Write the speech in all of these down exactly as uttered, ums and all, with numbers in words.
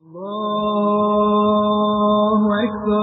الله أكبر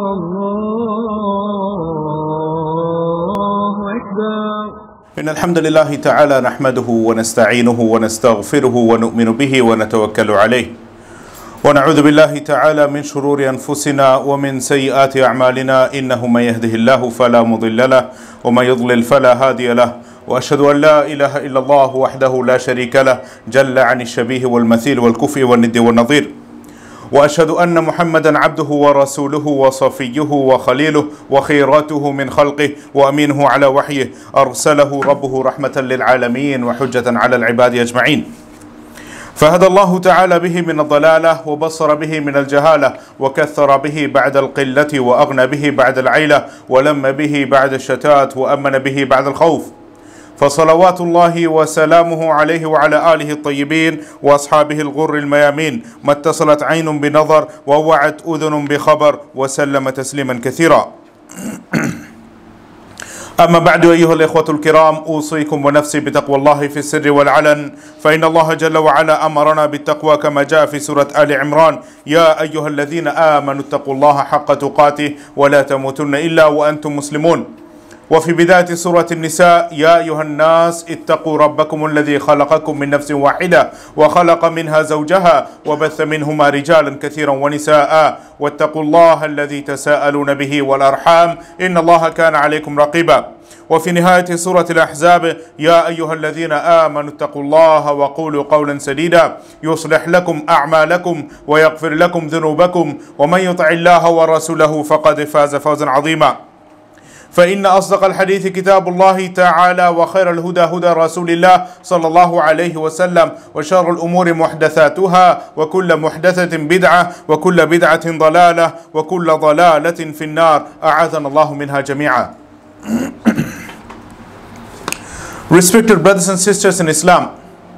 الله أكبر إن الحمد لله تعالى نحمده ونستعينه ونستغفره ونؤمن به ونتوكل عليه ونعوذ بالله تعالى من شرور أنفسنا ومن سيئات أعمالنا إنه من يهده الله فلا مضل له ومن يضلل فلا هادي له وأشهد أن لا إله إلا الله وحده لا شريك له جل عن الشبيه والمثيل والكفء والند والنظير وأشهد أن محمدا عبده ورسوله وصفيه وخليله وخيراته من خلقه وأمينه على وحيه أرسله ربه رحمة للعالمين وحجة على العباد أجمعين فهدى الله تعالى به من الضلالة وبصر به من الجهالة وكثر به بعد القلة وأغنى به بعد العيلة ولم به بعد الشتات وأمن به بعد الخوف فصلوات الله وسلامه عليه وعلى آله الطيبين وأصحابه الغر الميامين ما اتصلت عين بنظر ووعت أذن بخبر وسلم تسليما كثيرا أما بعد أيها الإخوة الكرام أوصيكم ونفسي بتقوى الله في السر والعلن فإن الله جل وعلا أمرنا بالتقوى كما جاء في سورة آل عمران يا أيها الذين آمنوا اتقوا الله حق تقاته ولا تموتن إلا وأنتم مسلمون وفي بداية سورة النساء يا أيها الناس اتقوا ربكم الذي خلقكم من نفس واحدة وخلق منها زوجها وبث منهما رجالا كثيرا ونساء واتقوا الله الذي تساءلون به والأرحام إن الله كان عليكم رقيبا وفي نهاية سورة الأحزاب يا أيها الذين آمنوا اتقوا الله وقولوا قولا سديدا يصلح لكم أعمالكم ويغفر لكم ذنوبكم ومن يطع الله ورسوله فقد فاز فوزا عظيما فإن أصدق الحديث كتاب الله تعالى وخير الهدى هدى رسول الله صلى الله عليه وسلم وشر الأمور محدثاتها وكل محدثة بدعة وكل بدعة ضلالة وكل ضلالة في النار أعاذنا الله منها جميعا. Respected brothers and sisters in Islam,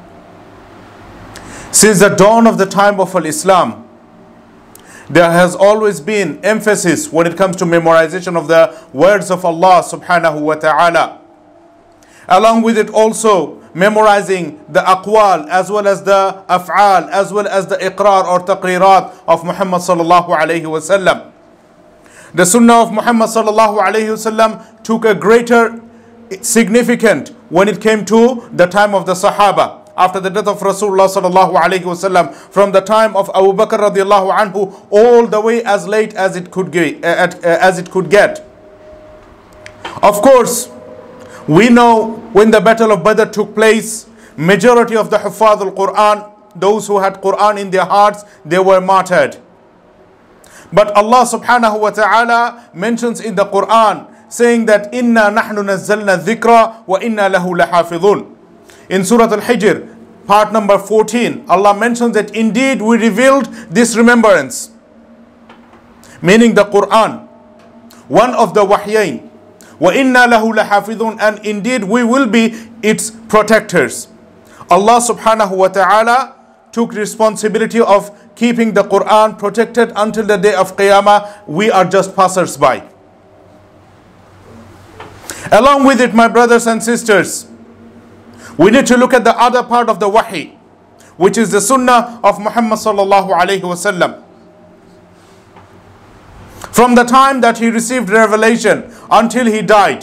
since the dawn of the time of Islam, there has always been emphasis when it comes to memorization of the words of Allah subhanahu wa ta'ala. Along with it also memorizing the aqwal as well as the af'al as well as the iqrar or taqrirat of Muhammad sallallahu alayhi wa sallam. The sunnah of Muhammad sallallahu alayhi wa sallam took a greater significance when it came to the time of the Sahaba. After the death of Rasulullah sallallahu alayhi wasallam, from the time of Abu Bakr radiallahu anhu, all the way as late as it could get, uh, uh, as it could get. Of course, we know when the Battle of Badr took place, majority of the Huffaz al-Quran, those who had Quran in their hearts, they were martyred. But Allah subhanahu wa ta'ala mentions in the Quran, saying that Inna nahnu nazzalna dhikra wa inna lahu lahafidhun. In Surah Al-Hijr, part number fourteen, Allah mentions that indeed we revealed this remembrance, meaning the Quran, one of the wahyain. وَإِنَّا لَهُ لَحَافِظُونَ, and indeed we will be its protectors. Allah subhanahu wa ta'ala took responsibility of keeping the Quran protected until the day of Qiyamah. We are just passers-by. Along with it, my brothers and sisters, we need to look at the other part of the wahi, which is the sunnah of Muhammad sallallahu alayhi wasallam. From the time that he received revelation until he died.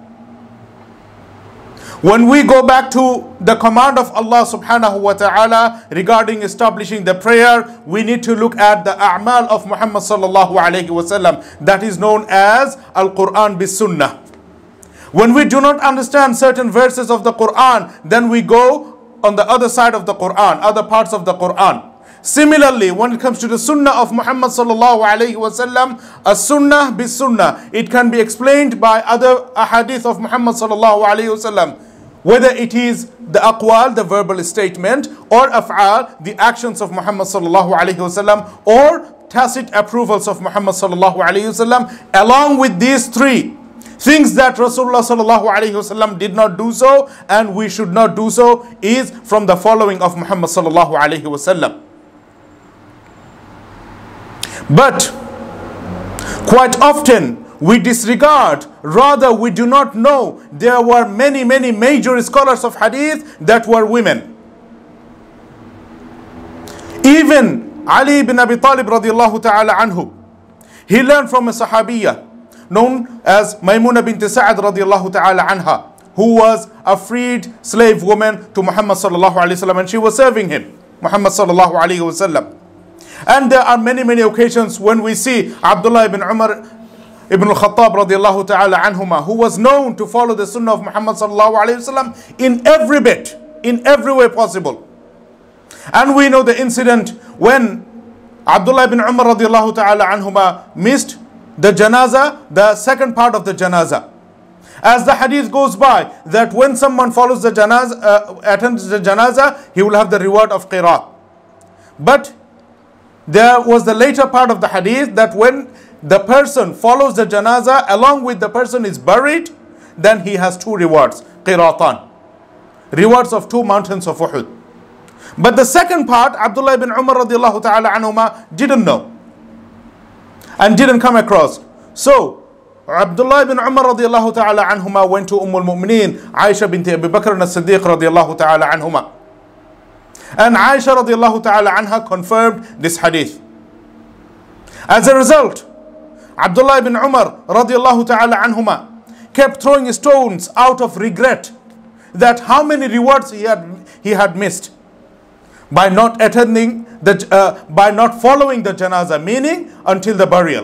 When we go back to the command of Allah subhanahu wa ta'ala regarding establishing the prayer, we need to look at the a'mal of Muhammad sallallahu alayhi wasallam, that is known as Al-Quran bis Sunnah. When we do not understand certain verses of the Quran, then we go on the other side of the Quran, other parts of the Quran. Similarly, when it comes to the Sunnah of Muhammad sallallahu alayhi wasallam, a Sunnah bis Sunnah, it can be explained by other ahadith of Muhammad sallallahu alayhi wasallam, whether it is the aqwal, the verbal statement, or af'al, the actions of Muhammad sallallahu alayhi wasallam, or tacit approvals of Muhammad sallallahu alayhi wasallam. Along with these three things that Rasulullah sallallahu alayhi wasallam did not do so and we should not do so is from the following of Muhammad sallallahu alayhi wasallam. But quite often we disregard, rather we do not know, there were many many major scholars of hadith that were women. Even Ali bin Abi Talib radiallahu ta'ala anhu, he learned from a sahabiyya known as Maymuna bint Sa'ad radiallahu ta'ala anha, who was a freed slave woman to Muhammad sallallahu alayhi wa sallam, and she was serving him, Muhammad sallallahu alayhi wa sallam. And there are many, many occasions when we see Abdullah ibn Umar ibn al-Khattab radiallahu ta'ala anhuma, who was known to follow the sunnah of Muhammad sallallahu alayhi wa sallam in every bit, in every way possible. And we know the incident when Abdullah ibn Umar radiallahu ta'ala anhuma missed the janaza, the second part of the janaza. As the hadith goes by, that when someone follows the janaza, uh, attends the janaza, he will have the reward of qiraat. But there was the later part of the hadith that when the person follows the janaza along with the person is buried, then he has two rewards, qiraatan, rewards of two mountains of Uhud. But the second part, Abdullah ibn Umar radiallahu ta'ala anhuma didn't know and didn't come across. So Abdullah ibn Umar radiallahu ta'ala anhuma went to Umm al-Mu'mineen Aisha bint Abi Bakr as-Siddiq radiallahu ta'ala anhuma. And Aisha radiallahu ta'ala anha confirmed this hadith. As a result, Abdullah ibn Umar radiallahu ta'ala anhuma kept throwing stones out of regret that how many rewards he had, he had missed by not attending the uh, by not following the janaza, meaning until the burial.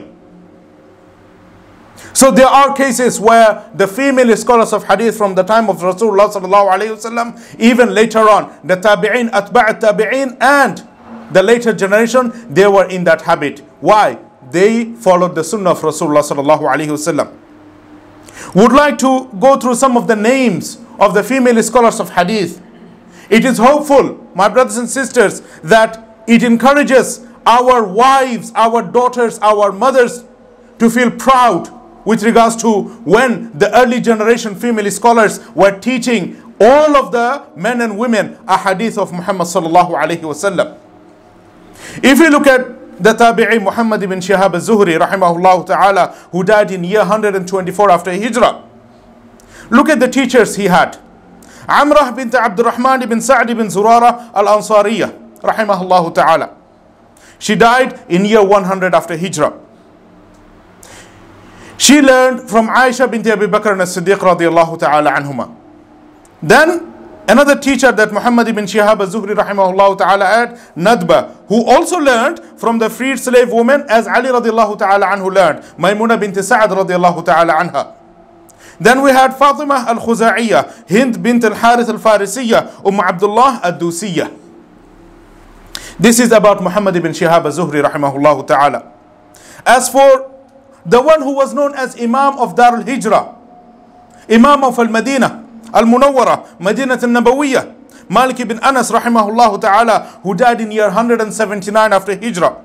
So there are cases where the female scholars of hadith from the time of Rasulullah sallallahu alaihi wasallam, even later on, the tabi'in, atba' tabi'in, and the later generation, they were in that habit. Why? They followed the sunnah of Rasulullah sallallahu alaihi wasallam. Would like to go through some of the names of the female scholars of hadith. It is hopeful, my brothers and sisters, that it encourages our wives, our daughters, our mothers to feel proud with regards to when the early generation female scholars were teaching all of the men and women a hadith of Muhammad sallallahu alaihi wasallam. If you look at the tabi'i Muhammad ibn Shihab az-Zuhri rahimahullah ta'ala, who died in year one hundred twenty-four after Hijrah, look at the teachers he had. Amrah bint Abdurrahman ibn Sa'd ibn Zurara al-Ansariyah rahimahullah ta'ala. She died in year one hundred after Hijrah. She learned from Aisha bint Abi Bakr as-Siddiq radiyallahu ta'ala anhuma. Then another teacher that Muhammad ibn Shihab az-Zuhri rahimahullah ta'ala had, Nadba, who also learned from the freed slave woman as Ali radiyallahu ta'ala anhu learned, Maymuna bint Sa'ad radiyallahu ta'ala anha. Then we had Fatima al-Khuza'iyya, Hind bint al-Harith al-Farisiyya, Umm Abdullah ad-Dusiyya. This is about Muhammad ibn Shihab az-Zuhri rahimahullah ta'ala. As for the one who was known as Imam of Dar al-Hijrah, Imam of al-Madinah, al-Munawwara, Madinah al-Nabawiyya, Malik ibn Anas rahimahullah ta'ala, who died in year one hundred seventy-nine after Hijrah.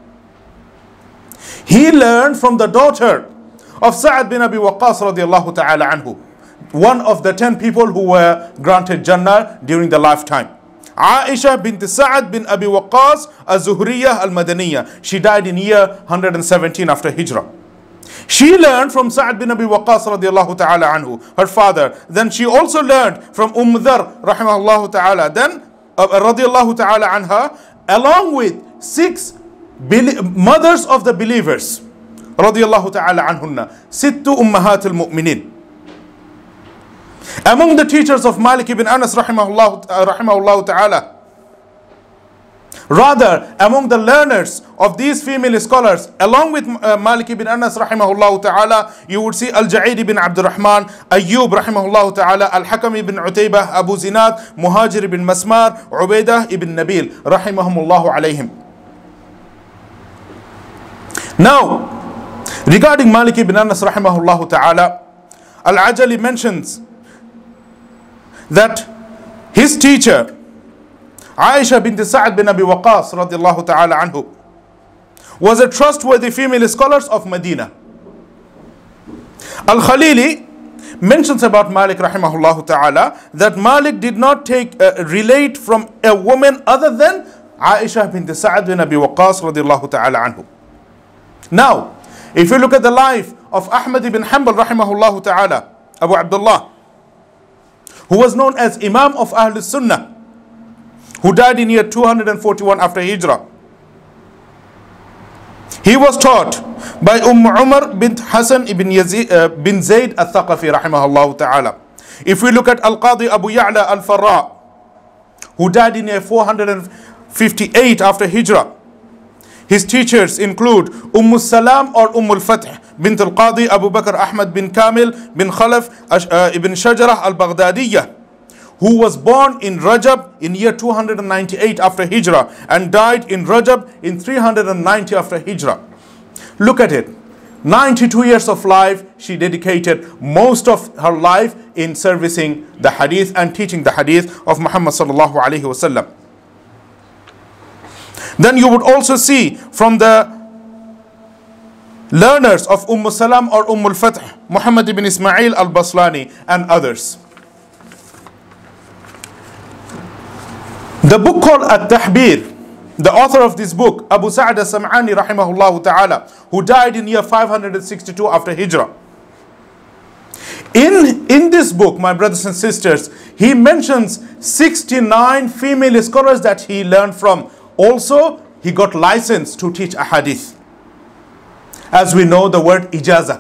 He learned from the daughter of Sa'ad bin Abi Waqqas radiallahu ta'ala anhu, one of the ten people who were granted Jannah during the lifetime. Aisha bint Sa'ad bin Abi Waqqas az-Zuhriyah al-Madaniyah. She died in year one hundred seventeen after Hijrah. She learned from Sa'ad bin Abi Waqqas radiallahu ta'ala anhu, her father. Then she also learned from Umm Dhar rahimahullah ta'ala, then uh, radiallahu ta'ala anha, along with six mothers of the believers radiallahu ta'ala anhunna, sittu ummahat al-mu'minin. Among the teachers of Malik ibn Anas rahimahullah, uh, rahimahullah ta'ala, rather among the learners of these female scholars, along with uh, Malik ibn Anas rahimahullah ta'ala, you would see Al-Ja'id ibn Abdurrahman, Ayyub rahimahullah ta'ala, Al-Hakam ibn Utaybah, Abu Zinad, Muhajir ibn Masmar, Ubaidah ibn Nabil rahimahumullahu alayhim. Now, regarding Malik ibn Anas rahimahullah ta'ala, Al-Ajali mentions that his teacher Aisha bint Sa'ad bin Abi Waqqas radiallahu ta'ala anhu was a trustworthy female scholar of Medina. Al-Khalili mentions about Malik rahimahullah ta'ala that Malik did not take uh, relate from a woman other than Aisha bint Sa'ad bin Abi Waqqas radiallahu ta'ala anhu. Now, if you look at the life of Ahmad ibn Hanbal rahimahullah ta'ala, Abu Abdullah, who was known as Imam of Ahl Sunnah, who died in year two hundred forty-one after Hijrah. He was taught by Umm Umar bint Hassan ibn, Yazid, uh, bin Zayd al-Thaqafi rahimahullah ta'ala. If we look at Al-Qadi Abu Ya'la al-Farra, who died in year four hundred fifty-eight after Hijrah, his teachers include Umm Salam or Umm al-Fath bint al-Qadi Abu Bakr Ahmad bin Kamil bin Khalaf uh, ibn Shajarah al-Baghdadiyah, who was born in Rajab in year two hundred ninety-eight after Hijrah and died in Rajab in three hundred ninety after Hijrah. Look at it. ninety-two years of life, she dedicated most of her life in servicing the hadith and teaching the hadith of Muhammad sallallahu alaihi wasallam. Then you would also see from the learners of Umm Salam or Umm al-Fath, Muhammad ibn Ismail al-Baslani and others. The book called At-Tahbir, the author of this book, Abu Sa'd al-Sam'ani rahimahullah ta'ala, who died in year five hundred sixty-two after Hijrah. In, in this book, my brothers and sisters, he mentions sixty-nine female scholars that he learned from. Also, he got license to teach a hadith. As we know the word ijaza.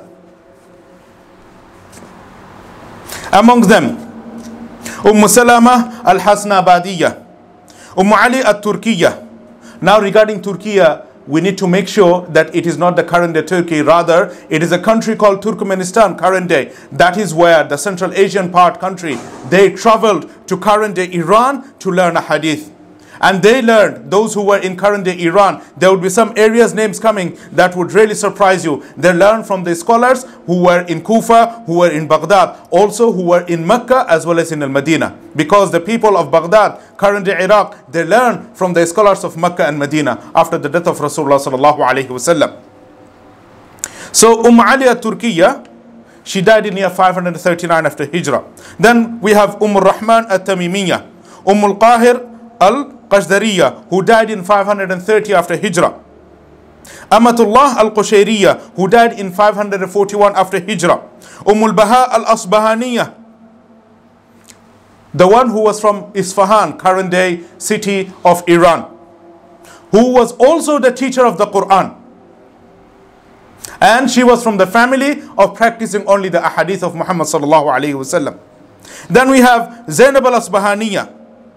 Among them, Umm Salama al-Hasnabadiyah, Umm Ali al-Turkiyah. Now regarding Turkey, we need to make sure that it is not the current day Turkey. Rather, it is a country called Turkmenistan current day. That is where the Central Asian part country, they traveled to current day Iran to learn a hadith. And they learned, those who were in current day Iran, there would be some areas names coming that would really surprise you. They learned from the scholars who were in Kufa, who were in Baghdad, also who were in Mecca as well as in Al-Madinah. Because the people of Baghdad, current day Iraq, they learned from the scholars of Mecca and Medina after the death of Rasulullah sallallahu alaihi wasallam. So Umm Ali al-Turkiyah, she died in year five hundred thirty-nine after Hijrah. Then we have Umm al-Rahman al-Tamimiyah, Umm al-Qahir al-Qashdariya, who died in five hundred thirty after Hijrah. Amatullah al-Qushayriya, who died in five hundred forty-one after Hijrah. Umm al-Baha al-Asbahaniya, the one who was from Isfahan, current day city of Iran, who was also the teacher of the Quran. And she was from the family of practicing only the ahadith of Muhammad sallallahu alaihi wasallam. Then we have Zainab al-Asbahaniya.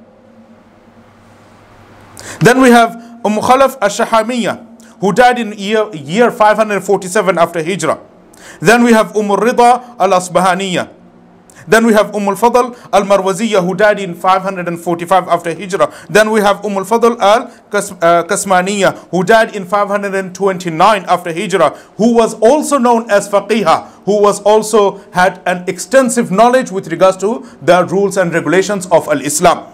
Then we have Umm Khalaf al-Shahamiyya, who died in year, year five hundred forty-seven after Hijrah. Then we have Umm al-Rida al-Asbahaniya. Then we have Umm al-Fadl al-Marwaziyya, who died in five hundred forty-five after Hijrah. Then we have Umm al-Fadl al-Kasmaniyya, who died in five hundred twenty-nine after Hijrah, who was also known as Faqiha, who was also had an extensive knowledge with regards to the rules and regulations of al-Islam.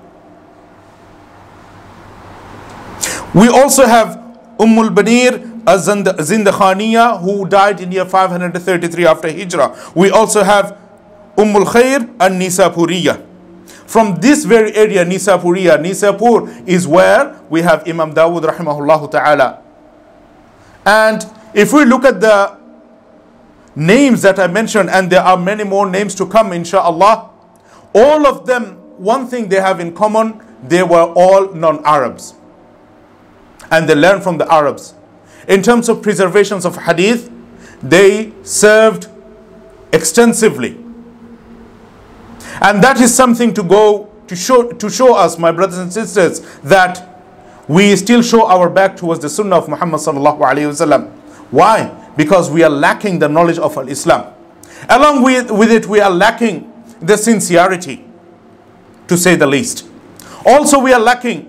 We also have Umm al-Banir al-Zindakhaniya, who died in year five hundred thirty-three after Hijrah. We also have Umm al-Khair al-Nisapuriya. From this very area, Nisapuriya, Nisapur is where we have Imam Dawood rahimahullah ta'ala. And if we look at the names that I mentioned, and there are many more names to come inshallah, all of them, one thing they have in common, they were all non-Arabs. And they learned from the Arabs. In terms of preservations of hadith, they served extensively. And that is something to go to show to show us, my brothers and sisters, that we still show our back towards the Sunnah of Muhammad sallallahu alaihi wasallam. Why? Because we are lacking the knowledge of Islam. Along with, with it, we are lacking the sincerity, to say the least. Also, we are lacking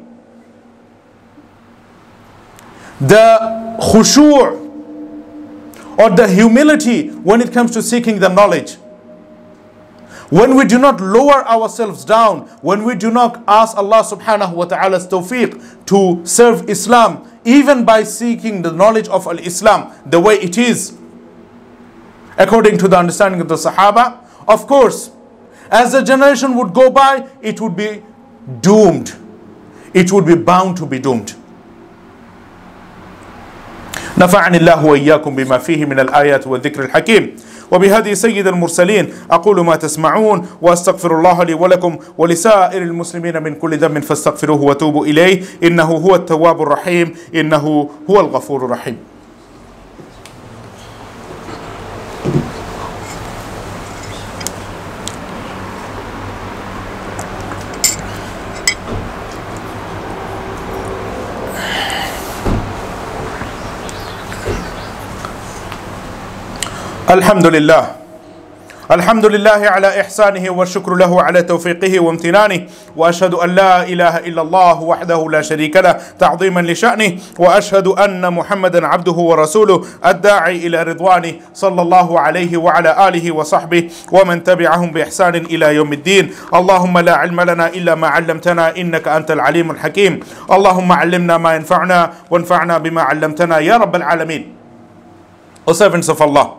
the khushu' or the humility when it comes to seeking the knowledge. When we do not lower ourselves down, when we do not ask Allah subhanahu wa ta'ala's tawfiq to serve Islam, even by seeking the knowledge of al-Islam the way it is, according to the understanding of the Sahaba, of course, as the generation would go by, it would be doomed. It would be bound to be doomed. نفعني الله وإياكم بما فيه من الآيات والذكر الحكيم وبهدي سيد المرسلين. أقول ما تسمعون وأستغفر الله لي ولكم ولسائر المسلمين من كل ذنب فاستغفروه وتوبوا إليه إنه هو التواب الرحيم إنه هو الغفور الرحيم. الحمد لله الحمد لله على إحسانه والشكر له على توفيقه وامتنانه وأشهد أن لا إله إلا الله وحده لا شريك له تعظيما لشأنه وأشهد أن محمدا عبده ورسوله الداعي إلى رضوانه صلى الله عليه وعلى آله وصحبه ومن تبعهم بإحسان إلى يوم الدين. اللهم لا علم لنا إلا ما علمتنا إنك أنت العليم الحكيم. اللهم علمنا ما ينفعنا وانفعنا بما علمتنا يا رب العالمين. O servants of Allah,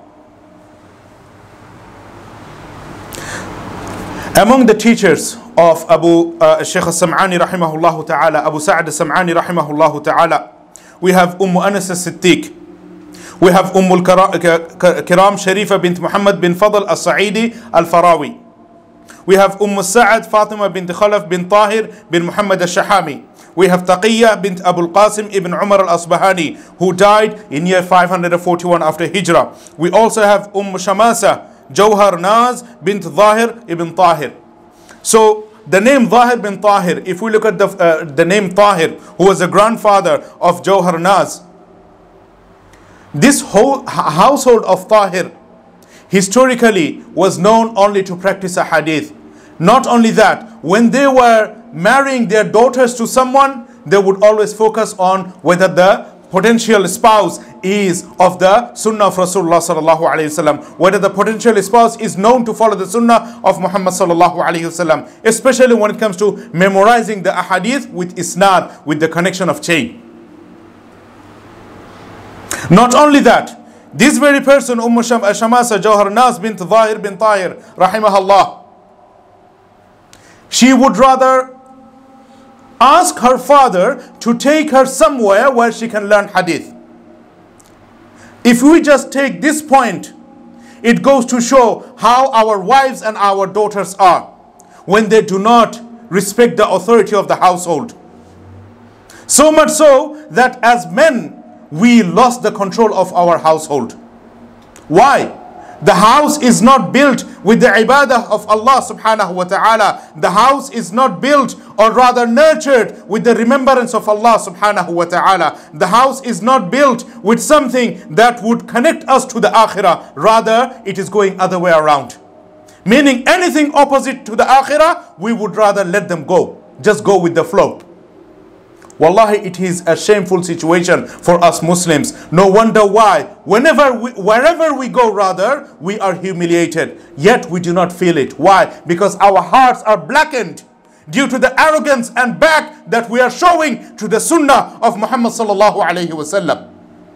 among the teachers of Abu uh, Shaykh Al-Sam'ani rahimahullah ta'ala, Abu Sa'd Al-Sam'ani rahimahullah ta'ala, we have Umm Anas Al-Siddiq, we have Umm Al-Kiram Sharifa bint Muhammad bin Fadl Al-Sa'idi Al-Farawi, we have Umm Sa'ad Fatima bint Khalaf bin Tahir bin Muhammad Al-Shahami, we have Taqiyya bint Abu Al-Qasim ibn Umar Al-Asbahani, who died in year five hundred forty-one after Hijrah. We also have Umm Shamasa Jawhar Naz bint Zahir ibn Tahir. So the name Zahir bin Tahir, if we look at the, uh, the name Tahir, who was the grandfather of Jawhar Naz, this whole household of Tahir historically was known only to practice a hadith. Not only that, when they were marrying their daughters to someone, they would always focus on whether the potential spouse is of the sunnah of Rasulullah sallallahu alayhi wasallam, whether the potential spouse is known to follow the sunnah of Muhammad sallallahu alayhi wasallam, especially when it comes to memorizing the ahadith with isnad, with the connection of chain. Not only that, this very person, Umm Shamasa Jawhar Naz bint Zahir bin Tahir rahimahullah, she would rather ask her father to take her somewhere where she can learn hadith. If we just take this point, it goes to show how our wives and our daughters are when they do not respect the authority of the household. So much so that as men, we lost the control of our household. Why? The house is not built with the ibadah of Allah subhanahu wa ta'ala. The house is not built, or rather nurtured, with the remembrance of Allah subhanahu wa ta'ala. The house is not built with something that would connect us to the akhirah. Rather, it is going other way around. Meaning anything opposite to the akhirah, we would rather let them go. Just go with the flow. Wallahi, it is a shameful situation for us Muslims. No wonder why, whenever we, wherever we go rather, we are humiliated. Yet we do not feel it. Why? Because our hearts are blackened due to the arrogance and back that we are showing to the sunnah of Muhammad sallallahu alayhi wasallam.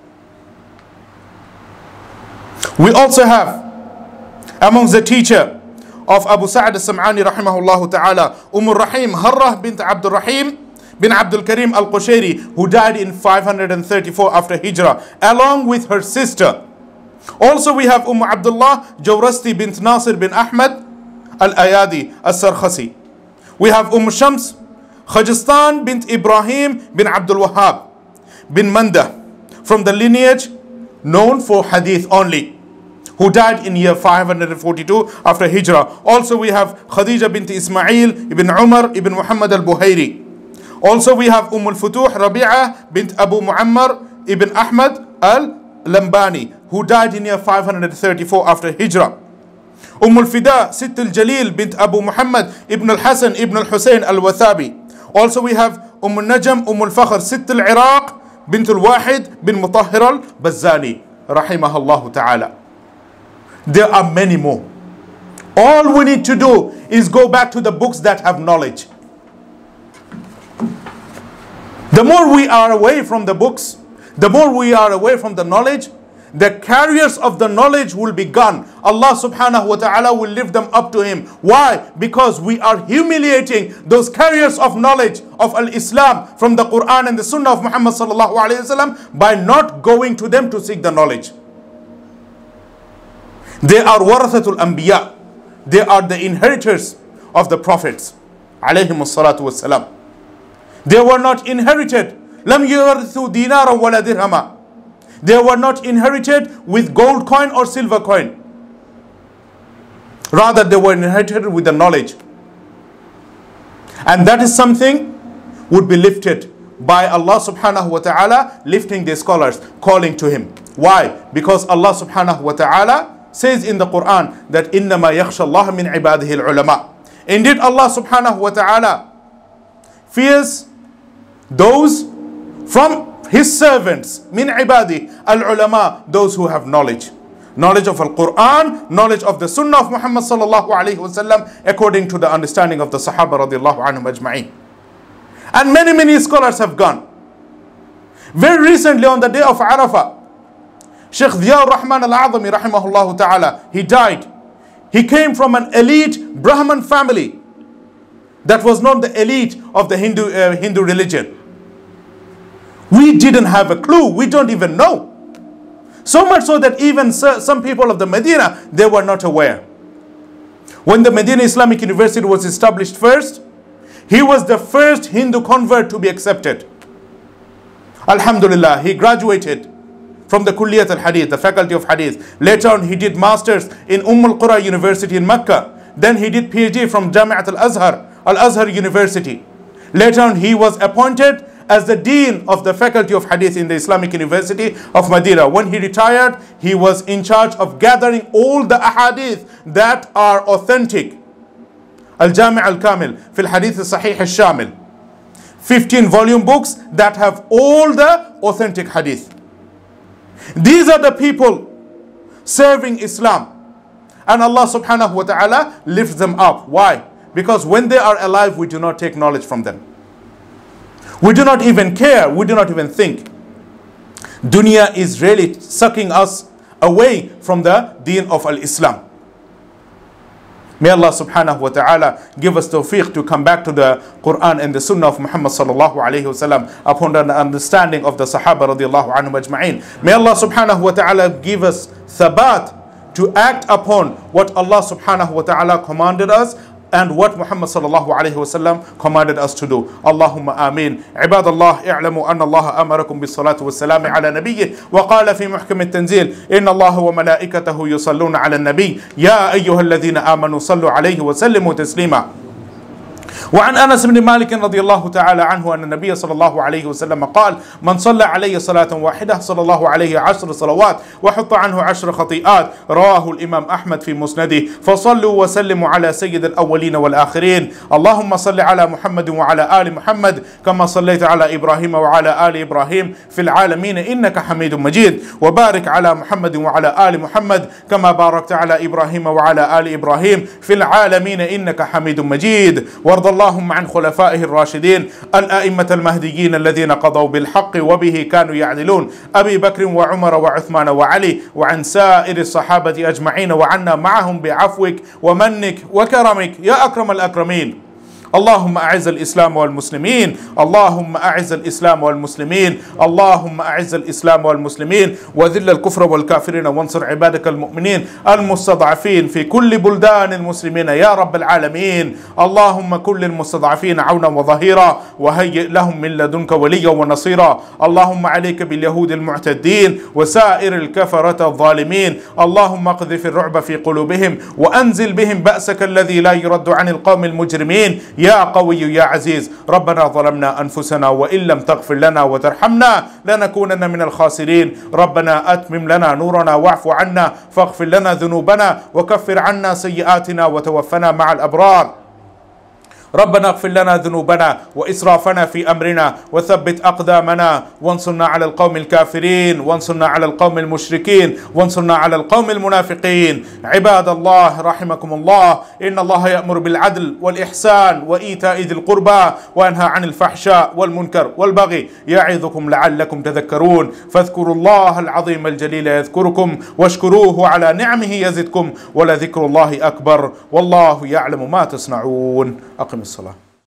We also have amongst the teacher of Abu Sa'd Al-Sam'ani rahimahullah ta'ala, Umm Rahim Harrah bint Abdul Rahim bin Abdul Karim Al-Qushayri, who died in five hundred thirty-four after Hijrah, along with her sister. Also we have Umm Abdullah Jawrasti bint Nasir bin Ahmad Al-Ayadi Al-Sarkhasi. We have Umm Shams Khajistan bint Ibrahim bin Abdul Wahhab bin Manda, from the lineage known for hadith only, who died in year five hundred forty-two after Hijrah. Also we have Khadija bint Ismail ibn Umar ibn Muhammad al-Buhairi. Also we have Umm al-Futuh Rabi'ah bint Abu Muammar ibn Ahmad al-Lambani, who died in year five hundred thirty-four after Hijrah. Umm al-Fida Sitt al-Jalil bint Abu Muhammad ibn al-Hasan ibn al-Husayn al-Wathabi. Also we have Umm al-Najm Umm al-Fakhr Sitt al-Iraq bint al-Wahid bin Mutahhir al-Bazzani rahimahullah ta'ala. There are many more. All we need to do is go back to the books that have knowledge. The more we are away from the books, the more we are away from the knowledge, the carriers of the knowledge will be gone. Allah subhanahu wa ta'ala will lift them up to Him. Why? Because we are humiliating those carriers of knowledge of Al-Islam from the Quran and the Sunnah of Muhammad sallallahu alayhi wa sallam by not going to them to seek the knowledge. They are warathatul anbiya. They are the inheritors of the prophets alayhimus salatu wassalam. They were not inherited. Lam yuwarithu dinaran wala dirhama. They were not inherited with gold coin or silver coin. Rather, they were inherited with the knowledge. And that is something would be lifted by Allah subhanahu wa ta'ala, lifting the scholars, calling to Him. Why? Because Allah subhanahu wa ta'ala says in the Quran that إِنَّمَا يَخْشَى اللَّهَ مِنْ عِبَادِهِ الْعُلَمَاء. Indeed, Allah subhanahu wa ta'ala fears those from His servants, min ibadi, al-ulama, those who have knowledge. Knowledge of Al-Quran, knowledge of the Sunnah of Muhammad sallallahu alayhi wa sallam, according to the understanding of the Sahaba radiallahu anhum ajma'in. And many, many scholars have gone. Very recently on the day of Arafah, Shaykh Ziyaur Rahman Al-Azami rahimahullah ta'ala, he died. He came from an elite Brahman family that was not the elite of the Hindu, uh, Hindu religion. We didn't have a clue. We don't even know. So much so that even some people of the Medina, they were not aware. When the Medina Islamic University was established first, he was the first Hindu convert to be accepted. Alhamdulillah, he graduated from the Kulliyat al-Hadith, the faculty of Hadith. Later on, he did masters in Umm al-Qura University in Mecca. Then he did PhD from Jami'at al-Azhar, Al-Azhar University. Later on, he was appointed as the dean of the faculty of Hadith in the Islamic University of Medina. When he retired, he was in charge of gathering all the ahadith that are authentic. Al-Jami' al-Kamil, Fil Hadith al-Sahih al-Shamil. fifteen volume books that have all the authentic hadith. These are the people serving Islam. And Allah subhanahu wa ta'ala lifts them up. Why? Because when they are alive, we do not take knowledge from them. We do not even care. We do not even think. Dunya is really sucking us away from the deen of Al-Islam. May Allah subhanahu wa ta'ala give us tawfiq to come back to the Quran and the Sunnah of Muhammad sallallahu alayhi wa sallam upon the understanding of the Sahaba radiallahu anhum ajma'in. May Allah subhanahu wa ta'ala give us thabat to act upon what Allah subhanahu wa ta'ala commanded us and what Muhammad sallallahu alayhi wa sallam commanded us to do. Allahumma ameen. عباد الله اعلموا أن الله أمركم بالصلاة والسلام على نبيه وقال في محكم التنزيل إن الله وملائكته يصلون على النبي يا أيها الذين آمنوا صلوا عليه وسلموا تسليما. وعن أنس بن مالك رضي الله تعالى عنه أن النبي صلى الله عليه وسلم قال من صلى عليه صلاة واحدة صلى الله عليه عشر صلوات وحط عنه عشر خطيئات. رواه الإمام أحمد في مسنده. فصلوا وسلموا على سيد الأولين والآخرين. اللهم صل على محمد وعلى آل محمد كما صليت على إبراهيم وعلى آل إبراهيم في العالمين إنك حميد مجيد. وبارك على محمد وعلى آل محمد كما باركت على إبراهيم وعلى آل إبراهيم في العالمين إنك حميد مجيد. وارض اللهم عن خلفائه الراشدين الأئمة المهديين الذين قضوا بالحق وبه كانوا يعدلون أبي بكر وعمر وعثمان وعلي وعن سائر الصحابة أجمعين وعنا معهم بعفوك ومنك وكرمك يا أكرم الأكرمين. اللهم أعز الإسلام والمسلمين. اللهم أعز الإسلام والمسلمين. اللهم أعز الإسلام والمسلمين وذل الكفر والكافرين وانصر عبادك المؤمنين المستضعفين في كل بلدان المسلمين يا رب العالمين. اللهم كن للمستضعفين عونا وظهيرا وهيئ لهم من لدنك وليا ونصيرا. اللهم عليك باليهود المعتدين وسائر الكفرة الظالمين. اللهم اقذف الرعب في قلوبهم وأنزل بهم بأسك الذي لا يرد عن القوم المجرمين يا قوي يا عزيز. ربنا ظلمنا أنفسنا وإن لم تغفر لنا وترحمنا لنكونن من الخاسرين. ربنا أتمم لنا نورنا واعف عنا فاغفر لنا ذنوبنا وكفر عنا سيئاتنا وتوفنا مع الأبرار. ربنا اغفر لنا ذنوبنا وإسرافنا في أمرنا وثبت أقدامنا وانصرنا على القوم الكافرين وانصرنا على القوم المشركين وانصرنا على القوم المنافقين. عباد الله رحمكم الله إن الله يأمر بالعدل والإحسان وإيتاء ذي القربى وينهى عن الفحشاء والمنكر والبغي يعظكم لعلكم تذكرون. فاذكروا الله العظيم الجليل يذكركم واشكروه على نعمه يزدكم ولذكر الله أكبر والله يعلم ما تصنعون. أقم الصلاة.